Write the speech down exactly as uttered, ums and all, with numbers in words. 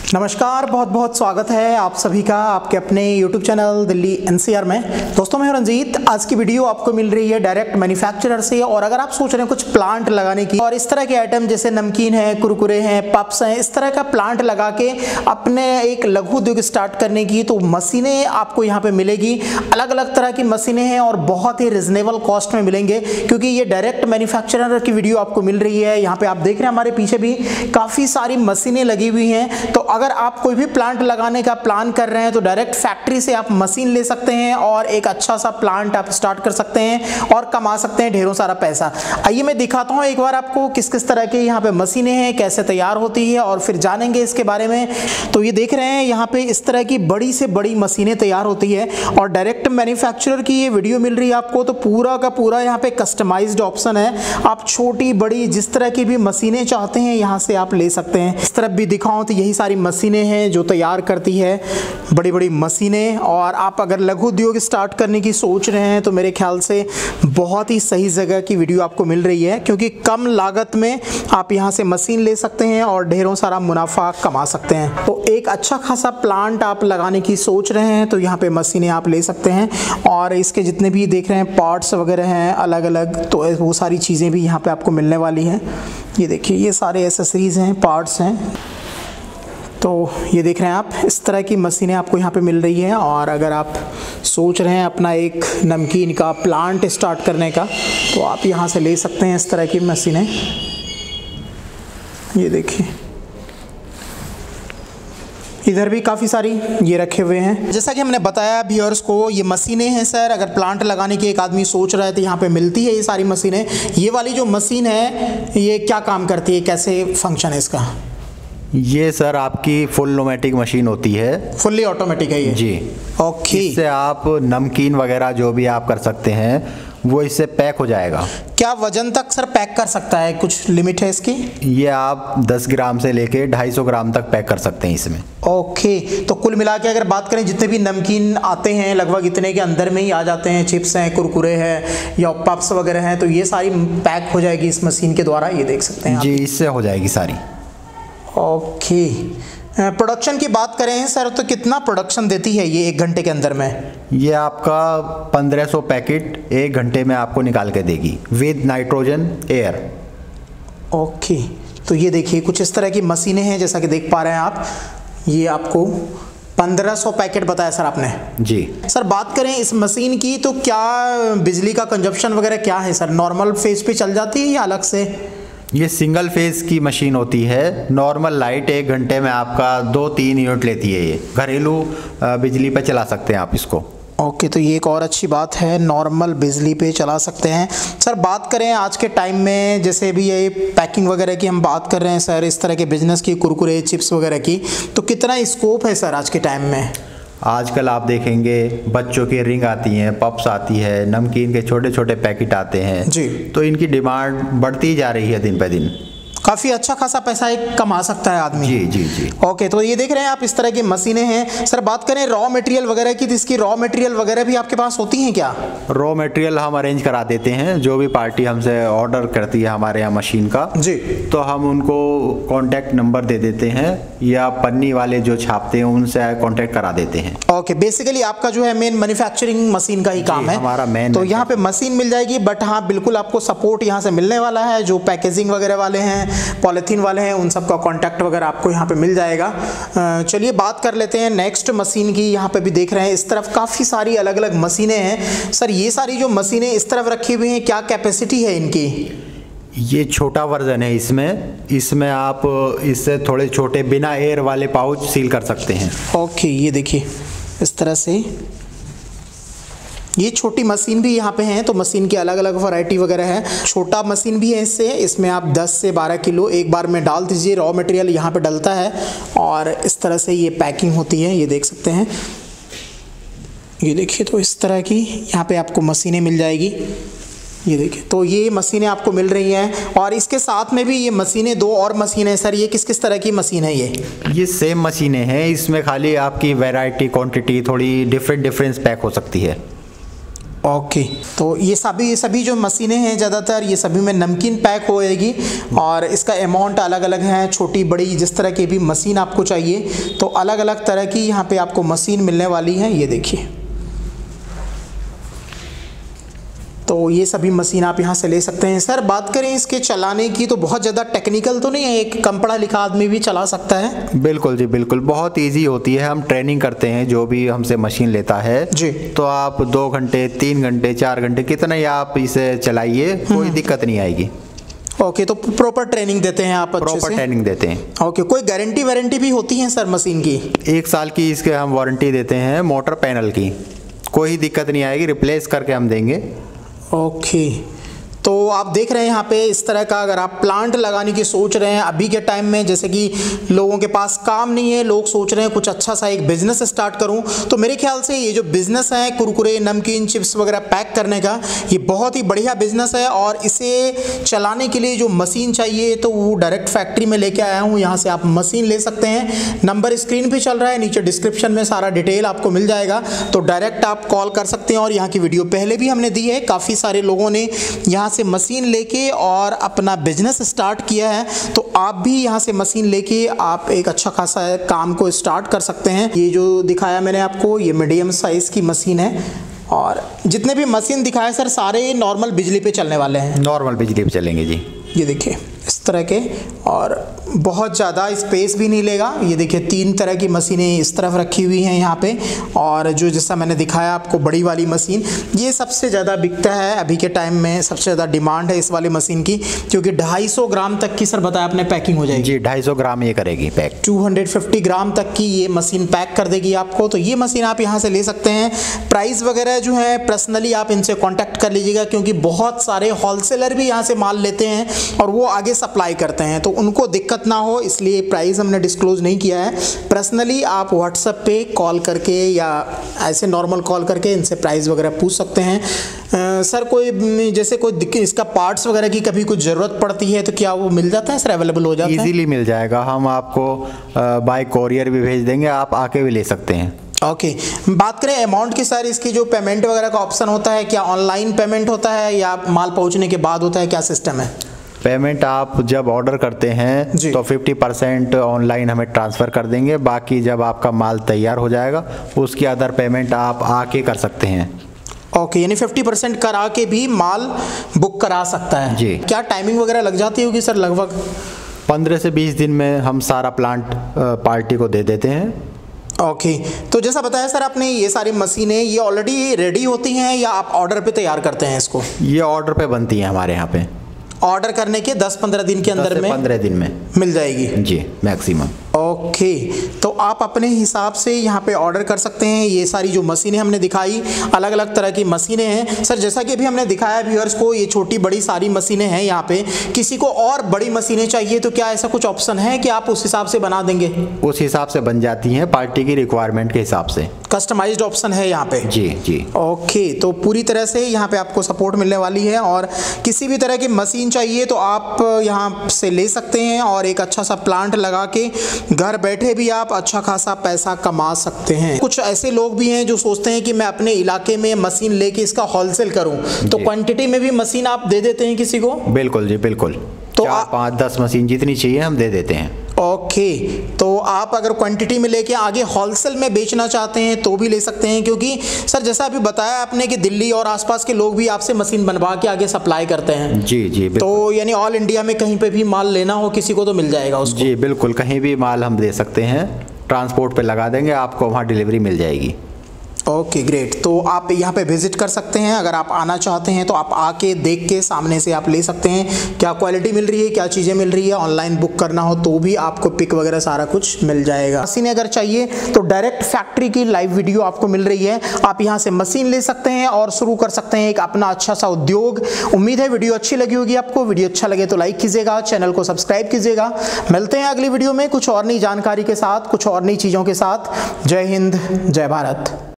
नमस्कार, बहुत बहुत स्वागत है आप सभी का आपके अपने YouTube चैनल दिल्ली एनसीआर में। दोस्तों मैं हूं रंजीत। आज की वीडियो आपको मिल रही है डायरेक्ट मैन्युफैक्चरर से। और अगर आप सोच रहे हैं कुछ प्लांट लगाने की और इस तरह के आइटम जैसे नमकीन है, कुरकुरे हैं, पप्स हैं, इस तरह का प्लांट लगा के अपने एक लघु उद्योग स्टार्ट करने की, तो मशीनें आपको यहाँ पे मिलेगी। अलग अलग तरह की मशीनें हैं और बहुत ही रिजनेबल कॉस्ट में मिलेंगे, क्योंकि ये डायरेक्ट मैन्युफैक्चरर की वीडियो आपको मिल रही है। यहाँ पे आप देख रहे हैं हमारे पीछे भी काफ़ी सारी मशीनें लगी हुई हैं। तो अगर आप कोई भी प्लांट लगाने का प्लान कर रहे हैं तो डायरेक्ट फैक्ट्री से आप मशीन ले सकते हैं और एक अच्छा सा प्लांट आप स्टार्ट कर सकते हैं और कमा सकते हैं ढेरों सारा पैसा। आइए मैं दिखाता हूं एक बार आपको किस किस तरह के यहाँ पे मशीनें हैं, कैसे तैयार होती है और फिर जानेंगे इसके बारे में। तो ये देख रहे हैं यहाँ पे इस तरह की बड़ी से बड़ी मशीनें तैयार होती है और डायरेक्ट मैन्युफैक्चरर की ये वीडियो मिल रही है आपको। तो पूरा का पूरा यहाँ पे कस्टमाइज्ड ऑप्शन है। आप छोटी बड़ी जिस तरह की भी मशीनें चाहते हैं यहाँ से आप ले सकते हैं। इस तरफ भी दिखाऊं तो यही सारी मशीनें हैं जो तैयार करती है बड़ी बड़ी मशीनें। और आप अगर लघु उद्योग स्टार्ट करने की सोच रहे हैं तो मेरे ख्याल से बहुत ही सही जगह की वीडियो आपको मिल रही है, क्योंकि कम लागत में आप यहां से मशीन ले सकते हैं और ढेरों सारा मुनाफा कमा सकते हैं। तो एक अच्छा खासा प्लांट आप लगाने की सोच रहे हैं तो यहाँ पे मशीनें आप ले सकते हैं। और इसके जितने भी देख रहे हैं पार्ट्स वगैरह हैं अलग अलग, तो वो सारी चीज़ें भी यहाँ पे आपको मिलने वाली हैं। ये देखिए ये सारे एसेसरीज हैं, पार्ट्स हैं। तो ये देख रहे हैं आप इस तरह की मशीनें आपको यहाँ पे मिल रही हैं। और अगर आप सोच रहे हैं अपना एक नमकीन का प्लांट स्टार्ट करने का तो आप यहाँ से ले सकते हैं इस तरह की मशीनें। ये देखिए इधर भी काफ़ी सारी ये रखे हुए हैं। जैसा कि हमने बताया व्यूअर्स को, ये मशीनें हैं सर। अगर प्लांट लगाने की एक आदमी सोच रहा है तो यहाँ पे मिलती है ये सारी मशीनें। ये वाली जो मशीन है ये क्या काम करती है, कैसे फंक्शन है इसका? ये सर आपकी फुल नोमेटिक मशीन होती है। फुल्ली ऑटोमेटिक है ये जी। ओके। इससे आप नमकीन वगैरह जो भी आप कर सकते हैं वो इससे पैक हो जाएगा। क्या वजन तक सर पैक कर सकता है? कुछ लिमिट है इसकी? ये आप दस ग्राम से लेके ढाई सौ ग्राम तक पैक कर सकते हैं इसमें। ओके। तो कुल मिला के अगर बात करें जितने भी नमकीन आते हैं लगभग इतने के अंदर में ही आ जाते हैं। चिप्स हैं, कुरकुरे हैं या पप्स वगैरह हैं, तो ये सारी पैक हो जाएगी इस मशीन के द्वारा। ये देख सकते हैं जी, इससे हो जाएगी सारी। ओके। प्रोडक्शन की बात करें सर तो कितना प्रोडक्शन देती है ये एक घंटे के अंदर में? ये आपका पंद्रह सौ पैकेट एक घंटे में आपको निकाल के देगी विद नाइट्रोजन एयर। ओके। तो ये देखिए कुछ इस तरह की मशीनें हैं जैसा कि देख पा रहे हैं आप। ये आपको पंद्रह सौ पैकेट बताया सर आपने? जी सर। बात करें इस मशीन की तो क्या बिजली का कंजप्शन वगैरह क्या है सर? नॉर्मल फेज पे चल जाती है या अलग से? ये सिंगल फेज की मशीन होती है। नॉर्मल लाइट एक घंटे में आपका दो तीन यूनिट लेती है। ये घरेलू बिजली पे चला सकते हैं आप इसको। ओके। तो ये एक और अच्छी बात है, नॉर्मल बिजली पे चला सकते हैं। सर बात करें आज के टाइम में जैसे भी ये पैकिंग वगैरह की हम बात कर रहे हैं सर, इस तरह के बिजनेस की, कुरकुरे चिप्स वगैरह की, तो कितना स्कोप है सर आज के टाइम में? आजकल आप देखेंगे बच्चों की रिंग आती हैं, पप्स आती है, नमकीन के छोटे छोटे पैकेट आते हैं जी। तो इनकी डिमांड बढ़ती जा रही है दिन पे दिन। काफ़ी अच्छा खासा पैसा एक कमा सकता है आदमी। जी जी जी। ओके। तो ये देख रहे हैं आप इस तरह की मशीनें हैं। सर बात करें रॉ मटेरियल वगैरह की, तो इसकी रॉ मटेरियल वगैरह भी आपके पास होती हैं क्या? रॉ मटेरियल हम अरेंज करा देते हैं। जो भी पार्टी हमसे ऑर्डर करती है हमारे यहाँ मशीन का जी, तो हम उनको कॉन्टैक्ट नंबर दे देते हैं या पन्नी वाले जो छापते हैं उनसे कॉन्टैक्ट करा देते हैं। ओके। बेसिकली आपका जो है मेन मैन्युफैक्चरिंग मशीन का ही काम है हमारा मेन। तो यहाँ पे मशीन मिल जाएगी, बट हाँ बिल्कुल आपको सपोर्ट यहाँ से मिलने वाला है। जो पैकेजिंग वगैरह वाले हैं, पॉलीथीन वाले हैं, उन सब का कॉन्टैक्ट वगैरह आपको यहाँ पे मिल जाएगा। चलिए बात कर लेते हैं नेक्स्ट मशीन की। यहाँ पे भी देख रहे हैं इस तरफ काफ़ी सारी अलग अलग मशीनें हैं। सर ये सारी जो मशीनें इस तरफ रखी हुई हैं क्या कैपेसिटी है इनकी? ये छोटा वर्जन है इसमें। इसमें आप इससे थोड़े छोटे बिना एयर वाले पाउच सील कर सकते हैं। ओके। ये देखिए इस तरह से ये छोटी मशीन भी यहाँ पे हैं। तो मशीन की अलग अलग वैरायटी वगैरह है। छोटा मशीन भी है इससे। इसमें आप दस से बारह किलो एक बार में डाल दीजिए। रॉ मटेरियल यहाँ पे डलता है और इस तरह से ये पैकिंग होती है। ये देख सकते हैं। ये देखिए तो इस तरह की यहाँ पे आपको मशीनें मिल जाएगी। ये देखिए तो ये मशीनें आपको मिल रही हैं और इसके साथ में भी ये मशीनें दो और मशीनें। सर ये किस किस तरह की मशीन है? ये ये सेम मशीनें हैं। इसमें खाली आपकी वैरायटी क्वांटिटी थोड़ी डिफरेंट डिफरेंस पैक हो सकती है। ओके, तो ये सभी सभी जो मशीनें हैं ज़्यादातर ये सभी में नमकीन पैक होएगी और इसका अमाउंट अलग अलग है, छोटी बड़ी जिस तरह की भी मशीन आपको चाहिए तो अलग अलग तरह की यहाँ पे आपको मशीन मिलने वाली है। ये देखिए, तो ये सभी मशीन आप यहाँ से ले सकते हैं। सर बात करें इसके चलाने की तो बहुत ज़्यादा टेक्निकल तो नहीं है, एक कम पढ़ा लिखा आदमी भी चला सकता है? बिल्कुल जी बिल्कुल, बहुत इजी होती है। हम ट्रेनिंग करते हैं, जो भी हमसे मशीन लेता है जी, तो आप दो घंटे तीन घंटे चार घंटे कितना ही आप इसे चलाइए, कोई दिक्कत नहीं आएगी। ओके, तो प्रॉपर ट्रेनिंग देते हैं आप? अच्छे से प्रॉपर ट्रेनिंग देते हैं। ओके, कोई गारंटी वारंटी भी होती है सर मशीन की? एक साल की इसके हम वारंटी देते हैं मोटर पैनल की, कोई दिक्कत नहीं आएगी, रिप्लेस करके हम देंगे। ओके, तो आप देख रहे हैं यहाँ पे इस तरह का अगर आप प्लांट लगाने की सोच रहे हैं अभी के टाइम में, जैसे कि लोगों के पास काम नहीं है, लोग सोच रहे हैं कुछ अच्छा सा एक बिजनेस स्टार्ट करूं, तो मेरे ख्याल से ये जो बिजनेस है कुरकुरे नमकीन चिप्स वगैरह पैक करने का, ये बहुत ही बढ़िया बिजनेस है। और इसे चलाने के लिए जो मशीन चाहिए तो वो डायरेक्ट फैक्ट्री में लेके आया हूँ, यहाँ से आप मशीन ले सकते हैं। नंबर स्क्रीन पर चल रहा है, नीचे डिस्क्रिप्शन में सारा डिटेल आपको मिल जाएगा, तो डायरेक्ट आप कॉल कर सकते हैं। और यहाँ की वीडियो पहले भी हमने दी है, काफ़ी सारे लोगों ने यहाँ से मशीन लेके और अपना बिजनेस स्टार्ट किया है, तो आप भी यहाँ से मशीन लेके आप एक अच्छा खासा काम को स्टार्ट कर सकते हैं। ये जो दिखाया मैंने आपको ये मीडियम साइज़ की मशीन है और जितने भी मशीन दिखाए सर सारे नॉर्मल बिजली पे चलने वाले हैं। नॉर्मल बिजली पे चलेंगे जी। ये देखिए इस तरह के, और बहुत ज़्यादा स्पेस भी नहीं लेगा। ये देखिए तीन तरह की मशीनें इस तरफ रखी हुई हैं यहाँ पे, और जो जैसा मैंने दिखाया आपको बड़ी वाली मशीन, ये सबसे ज़्यादा बिकता है अभी के टाइम में, सबसे ज़्यादा डिमांड है इस वाली मशीन की, क्योंकि ढाई सौ ग्राम तक की सर बताया आपने पैकिंग हो जाएगी। जी ढाई सौ ग्राम ये करेगी पैक, दो सौ पचास ग्राम तक की ये मशीन पैक कर देगी आपको। तो ये मशीन आप यहाँ से ले सकते हैं। प्राइस वगैरह जो है पर्सनली आप इनसे कॉन्टैक्ट कर लीजिएगा, क्योंकि बहुत सारे होलसेलर भी यहाँ से माल लेते हैं और वो आगे सप्लाई करते हैं, तो उनको दिक्कत ना हो इसलिए प्राइस हमने डिस्क्लोज नहीं किया है। पर्सनली आप व्हाट्सएप पे कॉल करके या ऐसे नॉर्मल कॉल करके इनसे प्राइस वगैरह पूछ सकते हैं। आ, सर कोई जैसे कोई दिक्कत, इसका पार्ट्स वगैरह की कभी कुछ ज़रूरत पड़ती है तो क्या वो मिल जाता है सर, अवेलेबल हो जाता है? इजीली मिल जाएगा, हम आपको बाय कोरियर भी भेज देंगे, आप आके भी ले सकते हैं। Okay okay. बात करें अमाउंट की सर, इसकी जो पेमेंट वगैरह का ऑप्शन होता है, क्या ऑनलाइन पेमेंट होता है या माल पहुँचने के बाद होता है, क्या सिस्टम है? पेमेंट आप जब ऑर्डर करते हैं तो पचास परसेंट ऑनलाइन हमें ट्रांसफ़र कर देंगे, बाकी जब आपका माल तैयार हो जाएगा उसकी अदर पेमेंट आप आके कर सकते हैं। ओके okay, यानी पचास परसेंट करा के भी माल बुक करा सकता है जी। क्या टाइमिंग वगैरह लग जाती होगी सर? लगभग पंद्रह से बीस दिन में हम सारा प्लांट पार्टी को दे देते हैं। Okay okay. तो जैसा बताया सर आपने, ये सारी मशीनें ये ऑलरेडी रेडी होती हैं या आप ऑर्डर पे तैयार करते हैं इसको? ये ऑर्डर पे बनती हैं हमारे यहाँ पे, ऑर्डर करने के दस पंद्रह दिन के अंदर में पंद्रह दिन में मिल जाएगी जी मैक्सिमम। ओके, तो आप अपने हिसाब से यहाँ पे ऑर्डर कर सकते हैं। ये सारी जो मशीनें हमने दिखाई अलग अलग तरह की मशीनें हैं सर, जैसा कि अभी हमने दिखाया व्यूअर्स को, ये छोटी बड़ी सारी मशीनें हैं यहाँ पे। किसी को और बड़ी मशीनें चाहिए तो क्या ऐसा कुछ ऑप्शन है कि आप उस हिसाब से बना देंगे? उस हिसाब से बन जाती हैं, पार्टी की रिक्वायरमेंट के हिसाब से कस्टमाइज्ड ऑप्शन है यहाँ पे। जी जी। ओके, तो पूरी तरह से यहाँ पे आपको सपोर्ट मिलने वाली है, और किसी भी तरह की मशीन चाहिए तो आप यहाँ से ले सकते हैं और एक अच्छा सा प्लांट लगा के घर बैठे भी आप अच्छा खासा पैसा कमा सकते हैं। कुछ ऐसे लोग भी हैं जो सोचते हैं कि मैं अपने इलाके में मशीन लेके इसका होलसेल करूं, तो क्वांटिटी में भी मशीन आप दे देते हैं किसी को? बिल्कुल जी बिल्कुल, तो चार पाँच दस मशीन जितनी चाहिए हम दे देते हैं। ओके, तो आप अगर क्वांटिटी में लेके आगे होलसेल में बेचना चाहते हैं तो भी ले सकते हैं, क्योंकि सर जैसा अभी बताया आपने कि दिल्ली और आसपास के लोग भी आपसे मशीन बनवा के आगे सप्लाई करते हैं। जी जी, तो यानी ऑल इंडिया में कहीं पे भी माल लेना हो किसी को तो मिल जाएगा उसको? जी बिल्कुल, कहीं भी माल हम दे सकते हैं, ट्रांसपोर्ट पे लगा देंगे, आपको वहाँ डिलीवरी मिल जाएगी। ओके ग्रेट, तो आप यहाँ पे विजिट कर सकते हैं। अगर आप आना चाहते हैं तो आप आके देख के सामने से आप ले सकते हैं, क्या क्वालिटी मिल रही है, क्या चीज़ें मिल रही है। ऑनलाइन बुक करना हो तो भी आपको पिक वगैरह सारा कुछ मिल जाएगा। मशीन अगर चाहिए तो डायरेक्ट फैक्ट्री की लाइव वीडियो आपको मिल रही है, आप यहाँ से मशीन ले सकते हैं और शुरू कर सकते हैं एक अपना अच्छा सा उद्योग। उम्मीद है वीडियो अच्छी लगी होगी आपको। वीडियो अच्छा लगे तो लाइक कीजिएगा, चैनल को सब्सक्राइब कीजिएगा। मिलते हैं अगली वीडियो में कुछ और नई जानकारी के साथ, कुछ और नई चीज़ों के साथ। जय हिंद, जय भारत।